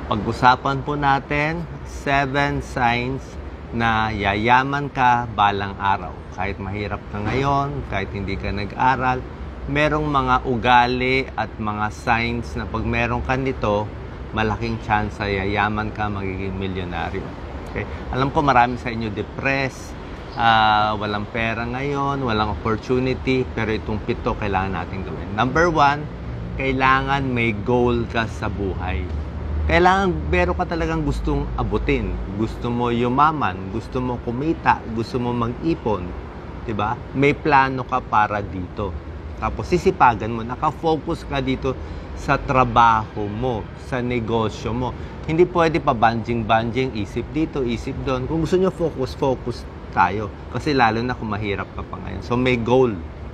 Pag-usapan po natin 7 signs na yayaman ka balang araw. Kahit mahirap ka ngayon, kahit hindi ka nag-aral, merong mga ugali at mga signs na pag meron ka nito, malaking chance yayaman ka, magiging milyonaryo. Okay? Alam ko marami sa inyo depressed, walang pera ngayon, walang opportunity, pero itong 7 kailangan natin gawin. Number 1, kailangan may goal ka sa buhay. Kailangan meron ka talagang gustong abutin. Gusto mo yumaman, gusto mo kumita, gusto mo mag-ipon, 'di ba? May plano ka para dito. Tapos sisipagan mo, naka-focus ka dito sa trabaho mo, sa negosyo mo. Hindi pwede pa banjing-banjing, isip dito, isip doon. Kung gusto niyo focus tayo. Kasi lalo na kung mahirap ka pa ngayon. So may goal.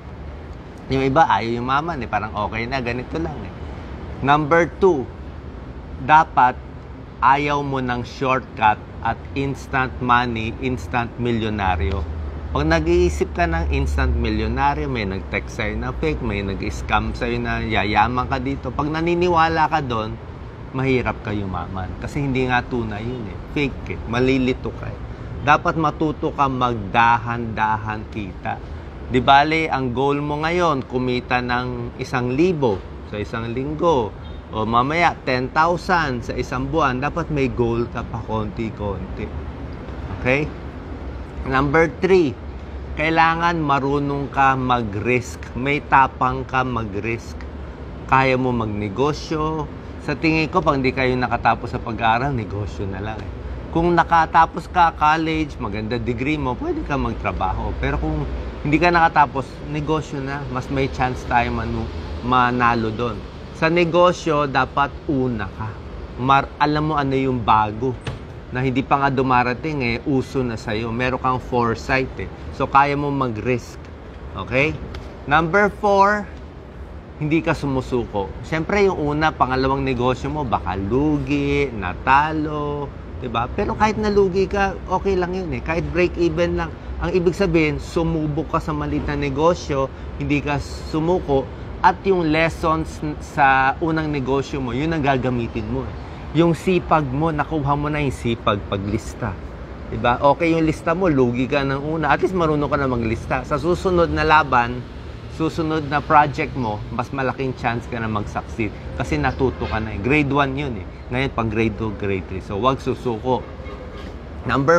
Yung iba ayaw yumaman, parang okay na, ganito lang Number 2, dapat ayaw mo ng shortcut at instant money, instant milyonaryo. Pag nag-iisip ka ng instant milyonaryo, may nag-text sa'yo na fake, may nag-scam sa'yo na yayaman ka dito. Pag naniniwala ka doon, mahirap ka yumaman. Kasi hindi nga tunay yun Fake malilito ka Dapat matuto ka magdahan-dahan kita. Di bale, ang goal mo ngayon, kumita ng 1,000 sa isang linggo. O mamaya, 10,000 sa isang buwan. Dapat may goal ka pa konti-konti. Okay? Number 3, kailangan marunong ka mag-risk. May tapang ka mag-risk. Kaya mo magnegosyo. Sa tingin ko, pag hindi kayo nakatapos sa pag-aaral, negosyo na lang Kung nakatapos ka college, maganda degree mo, pwede ka magtrabaho. Pero kung hindi ka nakatapos, negosyo na. Mas may chance tayo manalo doon. Sa negosyo, dapat una ka. Alam mo ano yung bago. Na hindi pa nga dumarating uso na sa'yo. Meron kang foresight So, kaya mo mag-risk. Okay? Number 4, hindi ka sumusuko. Siyempre, yung una, pangalawang negosyo mo, baka lugi, natalo, diba? Pero kahit nalugi ka, okay lang yun Kahit break-even lang. Ang ibig sabihin, sumubok ka sa maliit na negosyo, hindi ka sumuko, at yung lessons sa unang negosyo mo, yun ang gagamitin mo Yung sipag mo, nakuha mo na yung sipag paglista. Diba? Okay yung lista mo, lugi ka ng una. At least marunong ka na maglista. Sa susunod na laban, susunod na project mo, mas malaking chance ka na mag-succeed. Kasi natuto ka na Grade 1 yun Ngayon, pag grade 2, grade 3. So, wag susuko. Number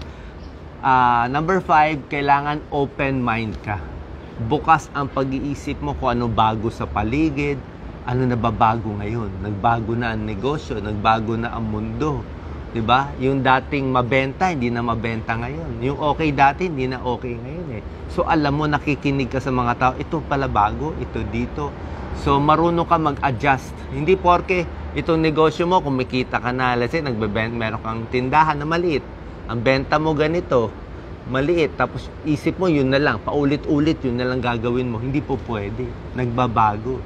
5, kailangan open mind ka. Bukas ang pag-iisip mo kung ano bago sa paligid, ano nababago ngayon. Nagbago na ang negosyo, nagbago na ang mundo. Diba? Yung dating mabenta, hindi na mabenta ngayon. Yung okay dati, hindi na okay ngayon So, alam mo, nakikinig ka sa mga tao, ito pala bago, ito dito. So, marunong ka mag-adjust. Hindi porke itong negosyo mo, kumikita ka na, let's say, meron kang tindahan na maliit. Ang benta mo ganito, maliit, tapos isip mo yun na lang, paulit-ulit yun na lang gagawin mo. Hindi po pwede. Nagbabago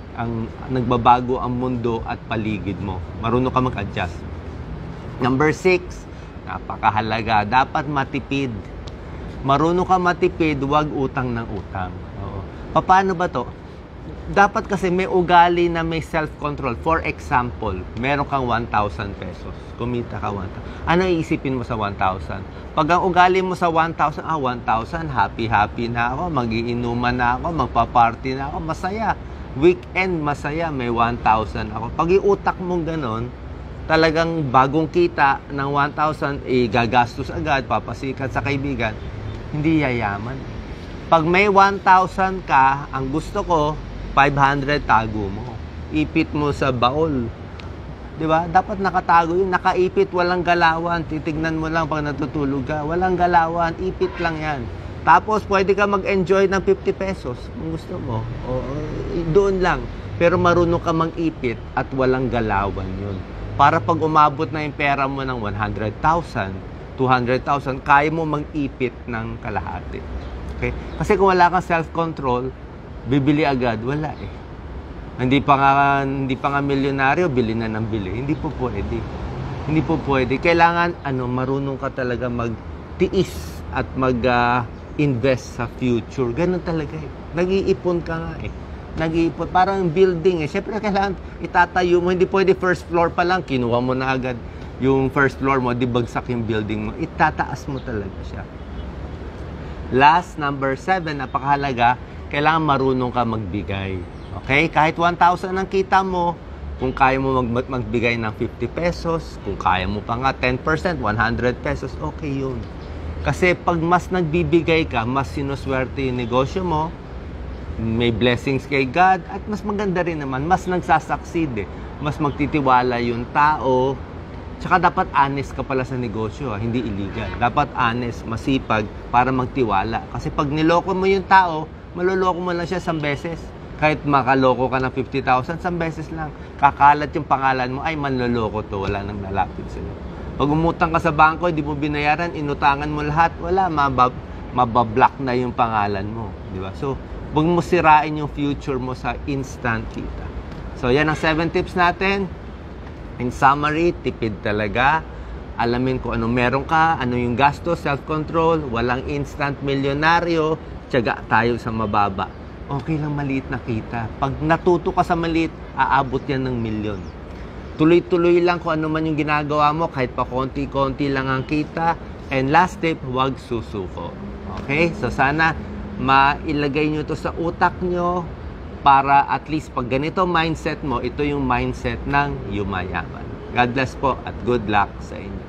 ang mundo at paligid mo. Marunong ka mag-adjust. Number 6, napakahalaga, dapat matipid. Marunong ka matipid, wag utang ng utang. Paano ba to? Dapat kasi may ugali na may self-control. For example, meron kang 1,000 pesos. Kumita ka 1,000. Ano iisipin mo sa 1,000? Pag ang ugali mo sa 1,000, 1,000, happy-happy na ako, mag-iinuman na ako, magpa-party na ako, masaya. Weekend, masaya, may 1,000 ako. Pag iutak mo ganon, talagang bagong kita ng 1,000, gagastos agad, papasikat sa kaibigan, hindi yayaman. Pag may 1,000 ka, ang gusto ko, 500 tago mo. Ipit mo sa baol. Diba? Dapat nakatago yun. Nakaipit, walang galawan. Titignan mo lang pag natutulog ka. Walang galawan. Ipit lang yan. Tapos, pwede ka mag-enjoy ng 50 pesos kung gusto mo. Doon lang. Pero marunong ka mag-ipit at walang galawan yun. Para pag umabot na yung pera mo ng 100,000, 200,000, kaya mo mag-ipit ng kalahati. Okay? Kasi kung wala kang self-control, bibili agad, wala Hindi pa nga milyonaryo, bili na ng bili. Hindi po pwede. Hindi po pwede. Kailangan marunong ka talaga magtiis at mag-invest sa future. Ganun talaga Nag-iipon ka nga nag-iipon. Parang building eh. Siyempre, kailangan itatayo mo. Hindi pwede first floor pa lang. Kinuha mo na agad yung first floor mo. Di bagsak yung building mo. Itataas mo talaga siya. Last, number 7, napakahalaga, kailangan marunong ka magbigay. Okay? Kahit 1,000 ang kita mo, kung kaya mo magbigay ng 50 pesos, kung kaya mo pa nga 10%, 100 pesos, okay yun. Kasi pag mas nagbibigay ka, mas sinuswerte yung negosyo mo, may blessings kay God, at mas maganda rin naman, mas nagsasucceed eh. Mas magtitiwala yung tao. Tsaka dapat honest ka pala sa negosyo, hindi illegal. Dapat honest, masipag, para magtiwala. Kasi pag niloko mo yung tao, maloloko mo lang siya 1 beses. Kahit makaloko ka ng 50,000, 1 beses lang. Kakalat yung pangalan mo, ay manloloko to, wala nang lalapit sa'yo. Pag umutang ka sa bangko, hindi mo binayaran, inutangan mo lahat, wala, mabablock na yung pangalan mo. Di ba? So, huwag mo sirain yung future mo sa instant kita. So, yan ang 7 tips natin. In summary, tipid talaga. Alamin kung ano meron ka, ano yung gasto, self-control, walang instant milyonaryo, tiyaga tayo sa mababa. Okay lang maliit na kita. Pag natuto ka sa maliit, aabot yan ng milyon. Tuloy-tuloy lang kung ano man yung ginagawa mo, kahit pa konti-konti lang ang kita. And last tip, huwag susuko. Okay? So sana mailagay nyo to sa utak nyo, para at least pag ganito mindset mo, ito yung mindset ng yumayaman. God bless po at good luck sa inyo.